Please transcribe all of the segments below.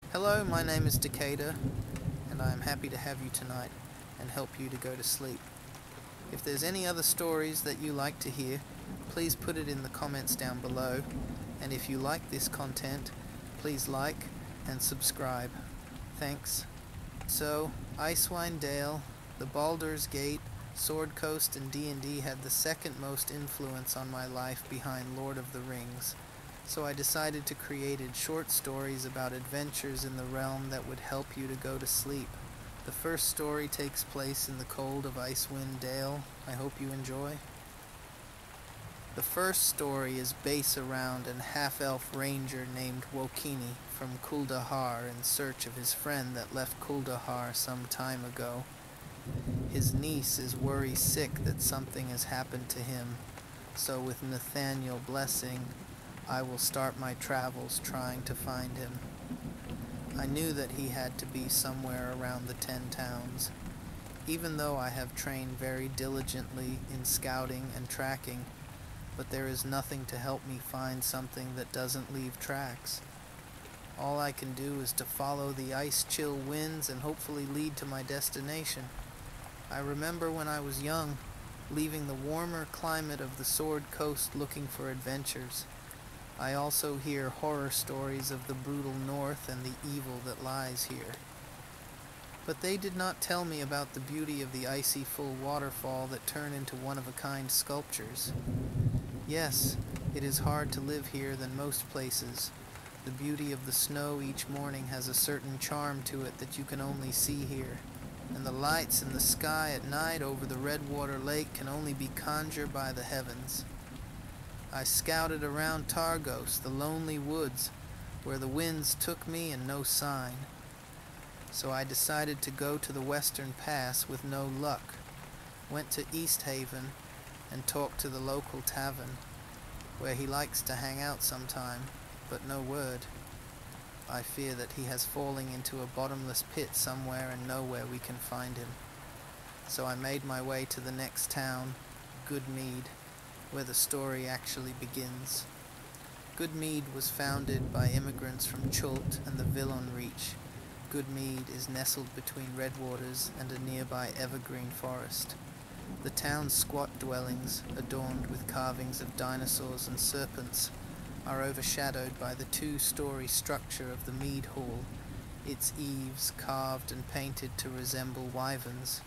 Hello, my name is Decatur, and I am happy to have you tonight and help you to go to sleep. If there's any other stories that you like to hear, please put it in the comments down below, and if you like this content, please like and subscribe. Thanks. So, Icewind Dale, the Baldur's Gate, Sword Coast, and D&D had the second most influence on my life behind Lord of the Rings. So I decided to create short stories about adventures in the realm that would help you to go to sleep. The first story takes place in the cold of Icewind Dale. I hope you enjoy. The first story is based around an half-elf ranger named Wokini from Kuldahar in search of his friend that left Kuldahar some time ago. His niece is worried sick that something has happened to him, so with Nathaniel's blessing, I will start my travels trying to find him. I knew that he had to be somewhere around the 10 towns. Even though I have trained very diligently in scouting and tracking, but there is nothing to help me find something that doesn't leave tracks. All I can do is to follow the ice-chill winds and hopefully lead to my destination. I remember when I was young, leaving the warmer climate of the Sword Coast looking for adventures. I also hear horror stories of the brutal north and the evil that lies here. But they did not tell me about the beauty of the icy full waterfall that turn into one-of-a-kind sculptures. Yes, it is hard to live here than most places. The beauty of the snow each morning has a certain charm to it that you can only see here, and the lights in the sky at night over the Redwater Lake can only be conjured by the heavens. I scouted around Targos, the lonely woods, where the winds took me and no sign. So I decided to go to the Western Pass with no luck. Went to East Haven and talked to the local tavern, where he likes to hang out sometime, but no word. I fear that he has fallen into a bottomless pit somewhere and nowhere we can find him. So I made my way to the next town, Goodmead, where the story actually begins. Goodmead was founded by immigrants from Chult and the Villon Reach. Goodmead is nestled between Redwaters and a nearby evergreen forest. The town's squat dwellings, adorned with carvings of dinosaurs and serpents, are overshadowed by the two-story structure of the mead hall, its eaves carved and painted to resemble wyverns.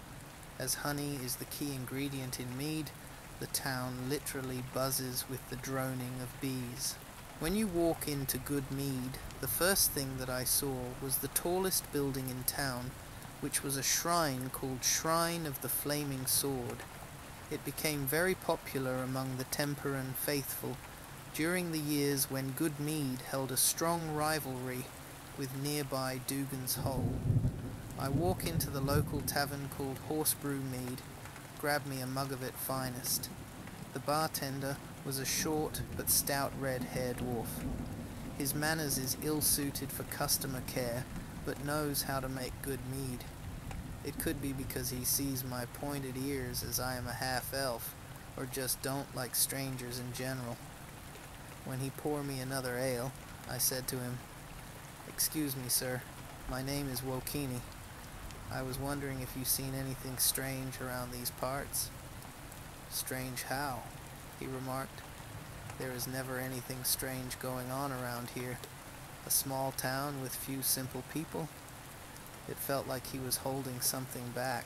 As honey is the key ingredient in mead, the town literally buzzes with the droning of bees. When you walk into Goodmead, the first thing that I saw was the tallest building in town, which was a shrine called Shrine of the Flaming Sword. It became very popular among the Temperan faithful during the years when Goodmead held a strong rivalry with nearby Dugan's Hole. I walk into the local tavern called Horsebrew Mead, grab me a mug of it finest. The bartender was a short but stout red-haired dwarf. His manners is ill-suited for customer care, but knows how to make good mead. It could be because he sees my pointed ears as I am a half-elf, or just don't like strangers in general. When he poured me another ale, I said to him, "Excuse me, sir, my name is Wokini. I was wondering if you've seen anything strange around these parts." "Strange how?" he remarked. "There is never anything strange going on around here. A small town with few simple people." It felt like he was holding something back.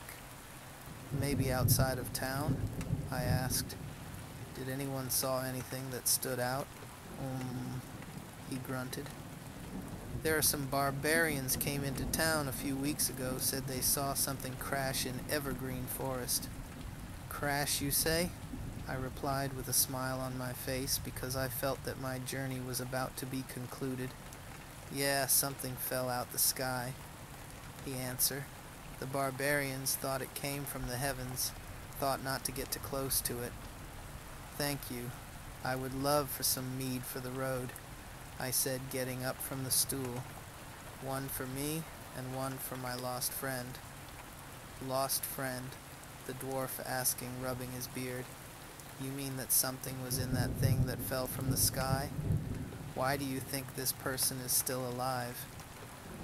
"Maybe outside of town?" I asked. "Did anyone saw anything that stood out?" He grunted. "There are some barbarians came into town a few weeks ago, said they saw something crash in Evergreen Forest." "Crash, you say?" I replied with a smile on my face because I felt that my journey was about to be concluded. "Yeah, something fell out the sky," he answered. "The barbarians thought it came from the heavens, thought not to get too close to it." "Thank you. I would love for some mead for the road," I said, getting up from the stool. "One for me and one for my lost friend." "Lost friend?" the dwarf asking, rubbing his beard. "You mean that something was in that thing that fell from the sky? Why do you think this person is still alive?"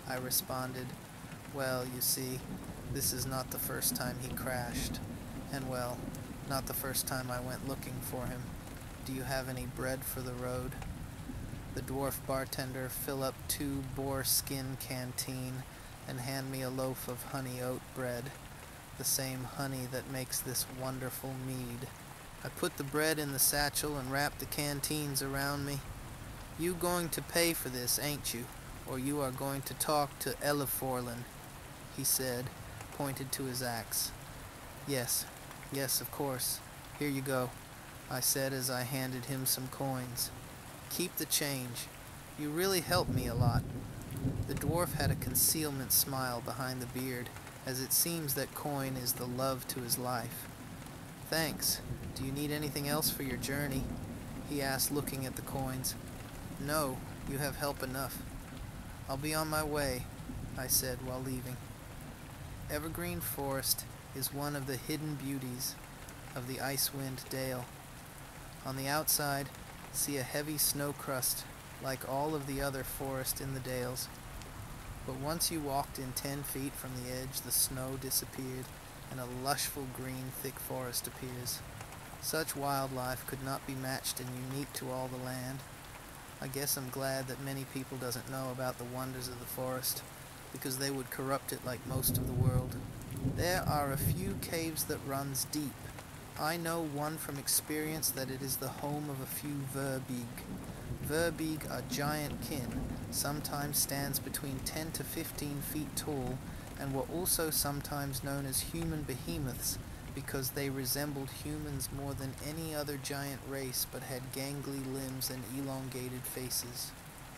I responded, "Well, you see, this is not the first time he crashed, and well, not the first time I went looking for him. Do you have any bread for the road?" The dwarf bartender fill up 2 boar skin canteen and hand me a loaf of honey oat bread, the same honey that makes this wonderful mead. I put the bread in the satchel and wrap the canteens around me. "You going to pay for this, ain't you? Or you are going to talk to Eliforlin," he said, pointed to his axe. Yes, of course. Here you go," I said as I handed him some coins. "Keep the change. You really helped me a lot." The dwarf had a concealment smile behind the beard, as it seems that coin is the love to his life. "Thanks. Do you need anything else for your journey?" he asked, looking at the coins. "No, you have help enough." "I'll be on my way," I said while leaving. Evergreen Forest is one of the hidden beauties of the Icewind Dale. On the outside, see a heavy snow crust like all of the other forest in the dales. But once you walked in 10 feet from the edge, the snow disappeared and a lushful green thick forest appears. Such wildlife could not be matched and unique to all the land. I guess I'm glad that many people doesn't know about the wonders of the forest, because they would corrupt it like most of the world. There are a few caves that runs deep. I know one from experience that it is the home of a few verbeeg. Verbeeg are giant kin, sometimes stands between 10 to 15 feet tall, and were also sometimes known as human behemoths because they resembled humans more than any other giant race but had gangly limbs and elongated faces.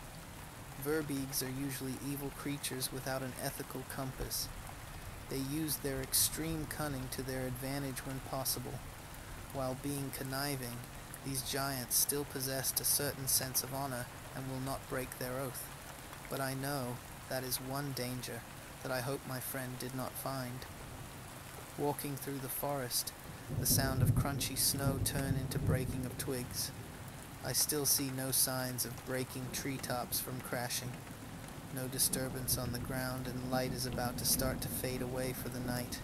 Verbeegs are usually evil creatures without an ethical compass. They used their extreme cunning to their advantage when possible. While being conniving, these giants still possessed a certain sense of honor and will not break their oath. But I know that is one danger that I hope my friend did not find. Walking through the forest, the sound of crunchy snow turned into breaking of twigs. I still see no signs of breaking treetops from crashing. No disturbance on the ground, and light is about to start to fade away for the night.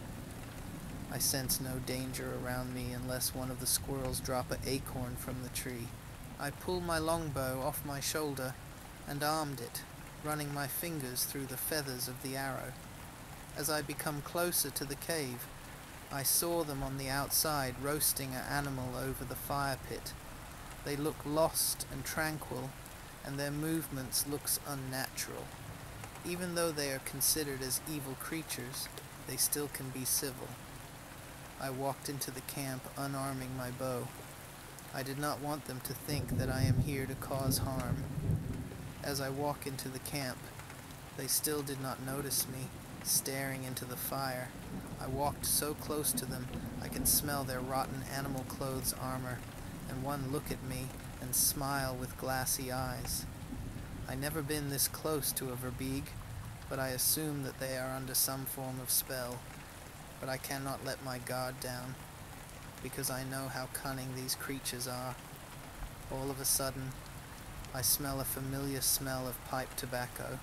I sense no danger around me unless one of the squirrels drop an acorn from the tree. I pull my longbow off my shoulder and armed it, running my fingers through the feathers of the arrow. As I become closer to the cave, I saw them on the outside roasting an animal over the fire pit. They look lost and tranquil, and their movements looks unnatural. Even though they are considered as evil creatures, they still can be civil. I walked into the camp unarming my bow. I did not want them to think that I am here to cause harm. As I walk into the camp, they still did not notice me, staring into the fire. I walked so close to them, I can smell their rotten animal clothes armor, and one look at me and smile with glassy eyes. I never been this close to a verbeeg, but I assume that they are under some form of spell. But I cannot let my guard down, because I know how cunning these creatures are. All of a sudden, I smell a familiar smell of pipe tobacco.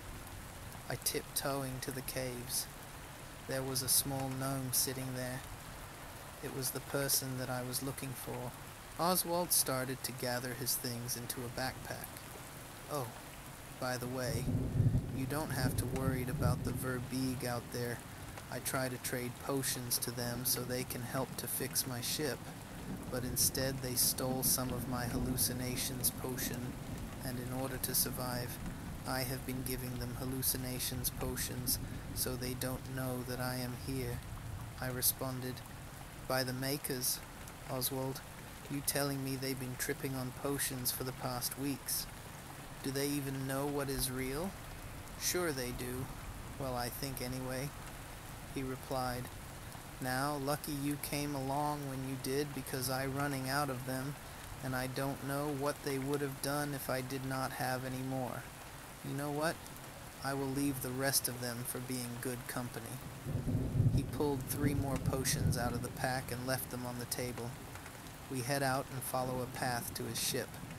I tiptoeing to the caves. There was a small gnome sitting there. It was the person that I was looking for. Oswald started to gather his things into a backpack. "Oh, by the way, you don't have to worry about the verbeeg out there. I try to trade potions to them so they can help to fix my ship, but instead they stole some of my hallucinations potion, and in order to survive, I have been giving them hallucinations potions so they don't know that I am here," I responded. "By the makers, Oswald, you telling me they've been tripping on potions for the past weeks. Do they even know what is real?" "Sure they do. Well, I think anyway," he replied. "Now, lucky you came along when you did, because I running out of them, and I don't know what they would have done if I did not have any more. You know what? I will leave the rest of them for being good company." He pulled 3 more potions out of the pack and left them on the table. We head out and follow a path to his ship.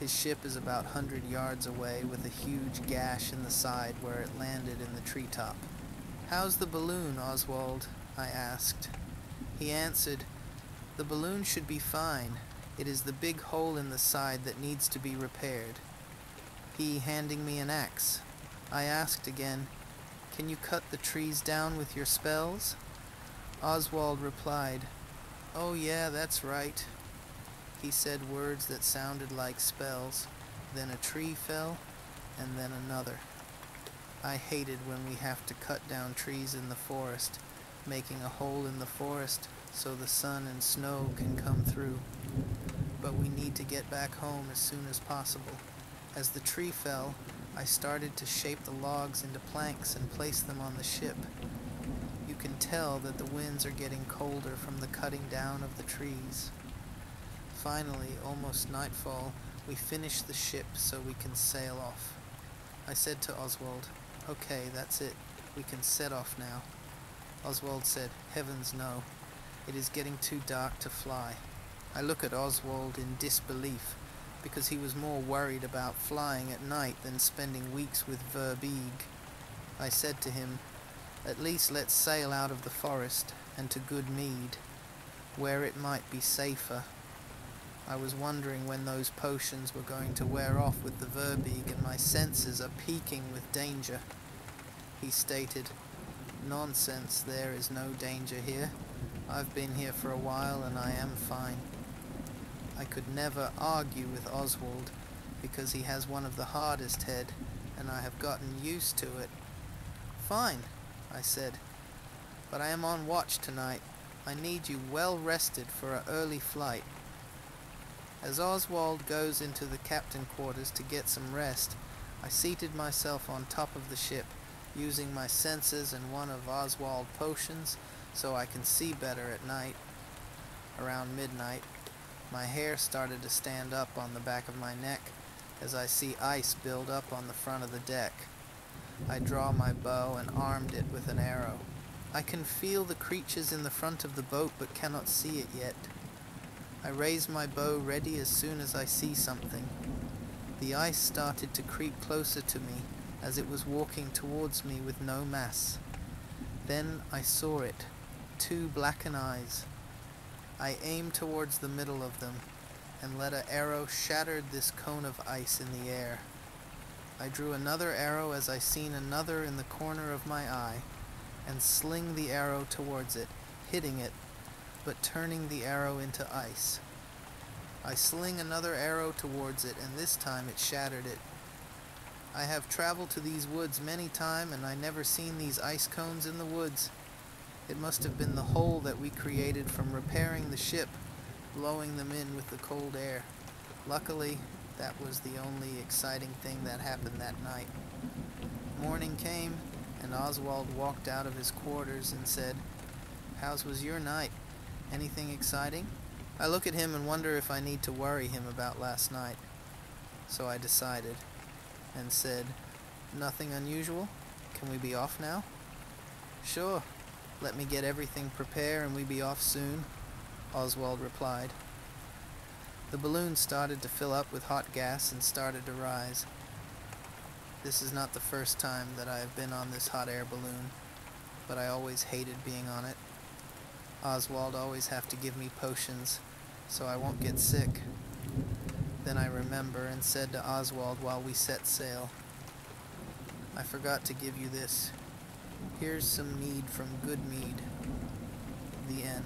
His ship is about 100 yards away with a huge gash in the side where it landed in the treetop. "How's the balloon, Oswald?" I asked. He answered, "The balloon should be fine. It is the big hole in the side that needs to be repaired." He handing me an axe. I asked again, "Can you cut the trees down with your spells?" Oswald replied, "Oh yeah, that's right." He said words that sounded like spells. Then a tree fell, and then another. I hated when we have to cut down trees in the forest, making a hole in the forest so the sun and snow can come through. But we need to get back home as soon as possible. As the tree fell, I started to shape the logs into planks and place them on the ship. You can tell that the winds are getting colder from the cutting down of the trees. Finally, almost nightfall, we finish the ship so we can sail off. I said to Oswald, "Okay, that's it. We can set off now." Oswald said, "Heavens no. It is getting too dark to fly." I look at Oswald in disbelief, because he was more worried about flying at night than spending weeks with Verbeeg. I said to him, "At least let's sail out of the forest and to good mead, where it might be safer." I was wondering when those potions were going to wear off with the Verbeeg, and my senses are peaking with danger. He stated, "Nonsense, there is no danger here. I've been here for a while and I am fine." I could never argue with Oswald because he has one of the hardest head, and I have gotten used to it. "Fine," I said, "but I am on watch tonight. I need you well rested for an early flight." As Oswald goes into the captain quarters to get some rest, I seated myself on top of the ship, using my senses and one of Oswald's potions so I can see better at night. Around midnight, my hair started to stand up on the back of my neck as I see ice build up on the front of the deck. I draw my bow and armed it with an arrow. I can feel the creatures in the front of the boat but cannot see it yet. I raise my bow ready as soon as I see something. The ice started to creep closer to me as it was walking towards me with no mass. Then I saw it, 2 blackened eyes. I aimed towards the middle of them and let an arrow shatter this cone of ice in the air. I drew another arrow as I seen another in the corner of my eye and sling the arrow towards it, hitting it, but turning the arrow into ice. I sling another arrow towards it, and this time it shattered it. I have traveled to these woods many times, and I never seen these ice cones in the woods. It must have been the hole that we created from repairing the ship, blowing them in with the cold air. Luckily, that was the only exciting thing that happened that night. Morning came, and Oswald walked out of his quarters and said, "How's was your night? Anything exciting?" I look at him and wonder if I need to worry him about last night. So I decided, and said, "Nothing unusual? Can we be off now?" "Sure. Let me get everything prepared and we be off soon," Oswald replied. The balloon started to fill up with hot gas and started to rise. This is not the first time that I have been on this hot air balloon, but I always hated being on it. Oswald always have to give me potions so I won't get sick. Then I remember and said to Oswald while we set sail, "I forgot to give you this. Here's some mead from Good Mead." The end.